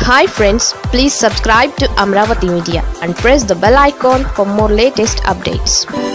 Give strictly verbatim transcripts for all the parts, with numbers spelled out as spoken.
Hi friends, please subscribe to Amravati Media and press the bell icon for more latest updates.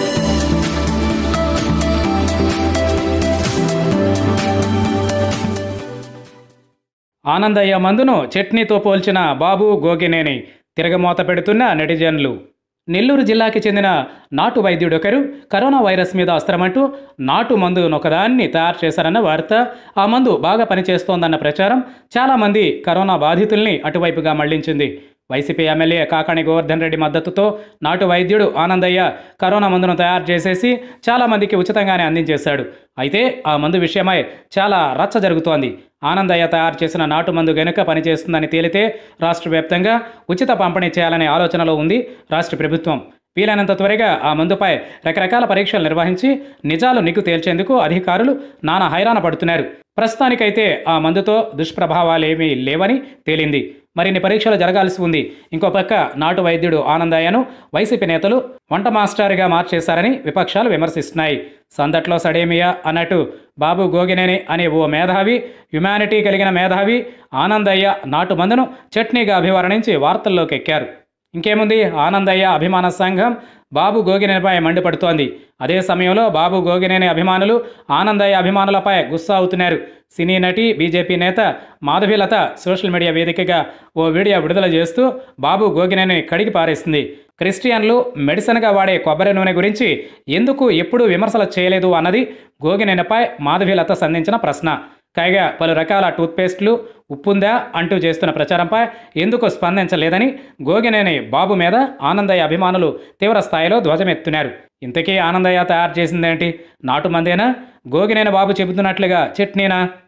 Anandaiah మందును చట్నీతో పోల్చిన బాబు గోగినేని తిరగమోత పెడుతున్న నెటిజన్లు. నెల్లూరు జిల్లాకి చెందిన నాటు వైద్యుడొకరు కరోనా వైరస్ మీద అస్త్రమంటూ నాటు మందు నొకదాన్ని తయారు చేశారన్న వార్త, ఆ మందు బాగా పనిచేస్తోందన్న ప్రచారం చాలామంది కరోనా బాధితుల్ని అటువైపుగా మళ్లించింది. వైసీపీ ఎమ్మెల్యే కాకాణి గోవర్ధన్ రెడ్డి మద్దతుతో నాటు వైద్యుడు ఆనందయ్య కరోనా మందును తయారు చేసేసి చాలామందికి ఉచితంగానే అందించేశాడు. అయితే ఆ మందు విషయమై చాలా రచ్చ జరుగుతోంది. ఆనందయ్య తయారు చేసిన నాటు మందు గనుక పనిచేస్తుందని తేలితే రాష్ట్ర వ్యాప్తంగా ఉచిత పంపిణీ చేయాలనే ఆలోచనలో ఉంది రాష్ట్ర ప్రభుత్వం. వీలైనంత త్వరగా ఆ మందుపై రకరకాల పరీక్షలు నిర్వహించి నిజాలు నిగ్గు తేల్చేందుకు అధికారులు నానా హైరాణ పడుతున్నారు. ప్రస్తుతానికైతే ఆ మందుతో దుష్ప్రభావాలేమీ లేవని తేలింది. మరిన్ని పరీక్షలు జరగాల్సి ఉంది. ఇంకో పక్క నాటు వైద్యుడు ఆనందయ్యను వైసీపీ నేతలు వంట మాస్టర్గా మార్చేశారని విపక్షాలు విమర్శిస్తున్నాయి. సందట్లో సడేమియా అన్నట్టు బాబు గోగినేని అనే ఓ మేధావి, హ్యుమానిటీ కలిగిన మేధావి ఆనందయ్య నాటు మందును చట్నీగా అభివర్ణించి వార్తల్లోకి ఎక్కారు. ఇంకేముంది, ఆనందయ్య అభిమాన సంఘం బాబు గోగినేనిపై మండిపడుతోంది. అదే సమయంలో బాబు గోగినేని అభిమానులు ఆనందయ్య అభిమానులపై గుస్సా అవుతున్నారు. సినీ నటి, బీజేపీ నేత మాధవీలత సోషల్ మీడియా వేదికగా ఓ వీడియో విడుదల చేస్తూ బాబు గోగినేని కడిగి పారేసింది. క్రిస్టియన్లు మెడిసిన్గా వాడే కొబ్బరి నూనె గురించి ఎందుకు ఎప్పుడూ విమర్శలు చేయలేదు అన్నది గోగినేనిపై మాధవీలత సంధించిన ప్రశ్న. పైగా పలు రకాల టూత్పేస్ట్లు ఉప్పుందా అంటూ చేస్తున్న ప్రచారంపై ఎందుకు స్పందించలేదని గోగినేని బాబు మీద ఆనందయ్య అభిమానులు తీవ్ర స్థాయిలో ధ్వజమెత్తున్నారు. ఇంతకీ ఆనందయ్య తయారు చేసిందేంటి? నాటు మందేనా? గోగినేని బాబు చెబుతున్నట్లుగా చట్నీనా?